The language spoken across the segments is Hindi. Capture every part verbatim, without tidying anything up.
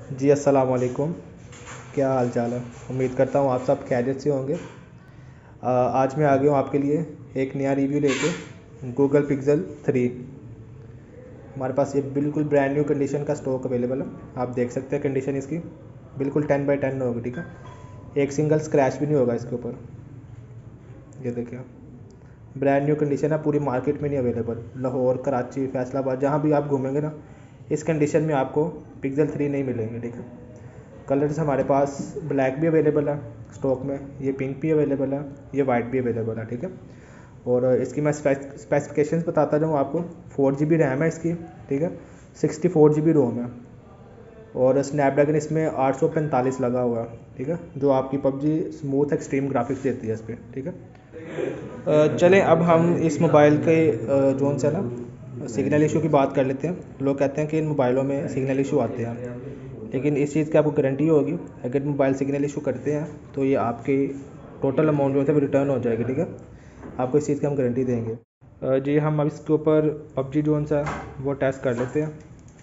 जी अस्सलाम वालेकुम। क्या हाल चाल है? उम्मीद करता हूँ आप सब खैरियत से होंगे। आ, आज मैं आ गया हूँ आपके लिए एक नया रिव्यू लेके गूगल पिक्सल थ्री। हमारे पास ये बिल्कुल ब्रांड न्यू कंडीशन का स्टॉक अवेलेबल है। आप देख सकते हैं कंडीशन इसकी बिल्कुल टेन बाई टेन होगी, ठीक है। एक सिंगल स्क्रैच भी नहीं होगा इसके ऊपर। ये देखिए ब्रांड न्यू कंडीशन है, पूरी मार्केट में नहीं अवेलेबल। लाहौर, कराची, फैसलाबाद, जहाँ भी आप घूमेंगे ना, इस कंडीशन में आपको पिक्सल थ्री नहीं मिलेंगे, ठीक है। कलर्स हमारे पास ब्लैक भी अवेलेबल है स्टॉक में, ये पिंक भी अवेलेबल है, ये वाइट भी अवेलेबल है, ठीक है। और इसकी मैं स्पेसिफिकेशंस बताता जाऊँ आपको। फोर जी बी रैम है इसकी, ठीक है। सिक्सटी फोर जी बी रोम है और स्नैपड्रैगन इसमें आठ सौ पैंतालीस लगा हुआ है, ठीक है, जो आपकी पबजी स्मूथ एक्सट्रीम ग्राफिक्स देती है इस पर, ठीक है। चलें अब हम इस मोबाइल के जोन से ना सिग्नल इशू की बात कर लेते हैं। लोग कहते हैं कि इन मोबाइलों में सिग्नल इशू आते हैं, लेकिन इस चीज़ की आपको गारंटी होगी, अगर मोबाइल सिग्नल इशू करते हैं तो ये आपकी टोटल अमाउंट जो है वो रिटर्न हो जाएगी, ठीक है। आपको इस चीज़ की हम गारंटी देंगे। अ, जी हम अब इसके ऊपर पबजी जोन सा वो टेस्ट कर लेते हैं।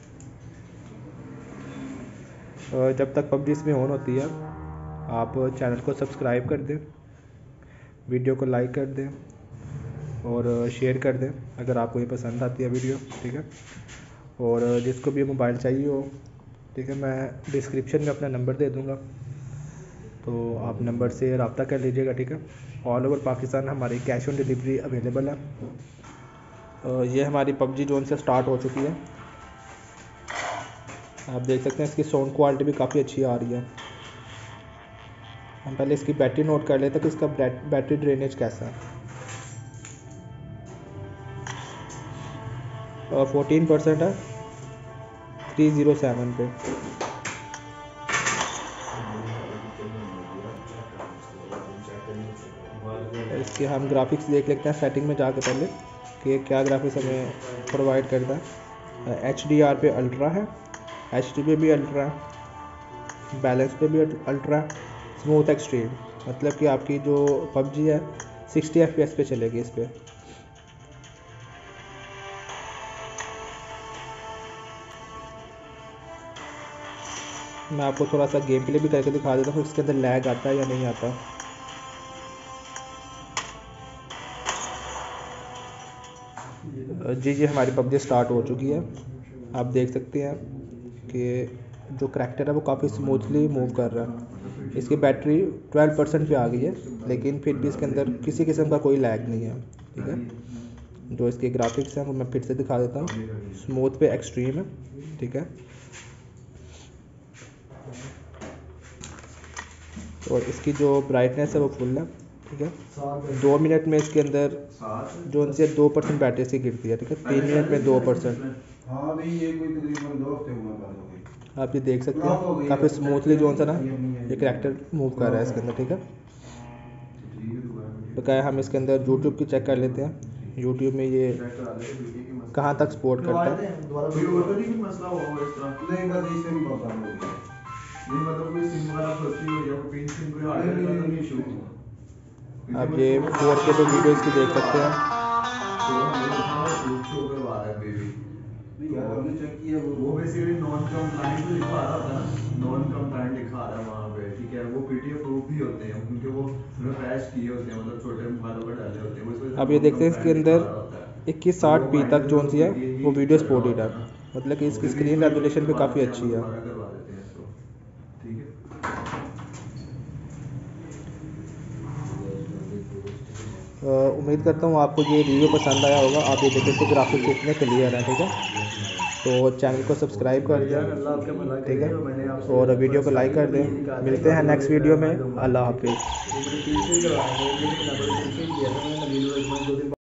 अ, जब तक पबजी इसमें ऑन होती है आप चैनल को सब्सक्राइब कर दें, वीडियो को लाइक कर दें और शेयर कर दें अगर आपको ये पसंद आती है वीडियो, ठीक है। और जिसको भी मोबाइल चाहिए हो, ठीक है, मैं डिस्क्रिप्शन में अपना नंबर दे दूँगा, तो आप नंबर से रब्ता कर लीजिएगा, ठीक है। ऑल ओवर पाकिस्तान हमारी कैश ऑन डिलीवरी अवेलेबल है। अ, ये हमारी पबजी जोन से स्टार्ट हो चुकी है। आप देख सकते हैं इसकी साउंड क्वालिटी भी काफ़ी अच्छी आ रही है। हम पहले इसकी बैटरी नोट कर लेते हैं कि इसका बैटरी ड्रेनेज कैसा है। फोर्टीन परसेंट है थ्री ज़ीरो सेवन पे। इसके हम ग्राफिक्स देख लेते हैं सेटिंग में जाके पहले कि क्या ग्राफिक्स हमें प्रोवाइड करता है। एच डी आर पे अल्ट्रा है, एच डी पे भी अल्ट्रा है, बैलेंस पे भी अल्ट्रा, स्मूथ एक्सट्रीम, मतलब कि आपकी जो पबजी है सिक्सटी एफ पी एस पे चलेगी इस पर। मैं आपको थोड़ा सा गेम प्ले भी करके दिखा देता हूँ इसके अंदर लैग आता है या नहीं आता। जी जी हमारी पबजी स्टार्ट हो चुकी है। आप देख सकते हैं कि जो करैक्टर है वो काफ़ी स्मूथली मूव कर रहा है। इसकी बैटरी ट्वेल्व परसेंट पे आ गई है, लेकिन फिर भी इसके अंदर किसी किस्म का कोई लैग नहीं है, ठीक है। जो इसके ग्राफिक्स हैं वो मैं फिर से दिखा देता हूँ। स्मूथ पे एक्सट्रीम है, ठीक है। और इसकी जो ब्राइटनेस है वो फुल है, ठीक है। दो मिनट में इसके अंदर जो उनसे दो परसेंट बैटरी इसकी गिरती है, ठीक है। तीन मिनट में दो परसेंट। आप ये देख सकते हैं काफ़ी स्मूथली जो सा ना ये करैक्टर मूव कर रहा है इसके अंदर, ठीक है। बकाया हम इसके अंदर यूट्यूब की चेक कर लेते हैं, यूट्यूब में ये कहाँ तक सपोर्ट करता है। आप ये फोर के पे वीडियो इसकी देख सकते हैं। वो बेसिकली नॉन कंप्लायंट लिखा रहा होता है ना, नॉन कंप्लायंट लिखा रहा है वहाँ पे, ठीक है। वो पीडीएफ प्रूफ भी होते हैं क्योंकि वो रिफ्रेश किए होते हैं, मतलब छोटे मोबाइलों पर डाले होते हैं। अब ये देखते हैं इसके अंदर इक्कीस साठ पी तक जो सी है वो वीडियो सपोर्टेड है, मतलब कि इसकी स्क्रीन रेजोल्यूशन भी काफ़ी अच्छी है। उम्मीद करता हूँ आपको ये वीडियो पसंद आया होगा। आप ये देखते हैं ग्राफिक्स कितने क्लियर हैं, ठीक है। तो चैनल को सब्सक्राइब कर दें, ठीक है, और वीडियो को लाइक कर दें। मिलते हैं नेक्स्ट वीडियो में। अल्लाह हाफिज़।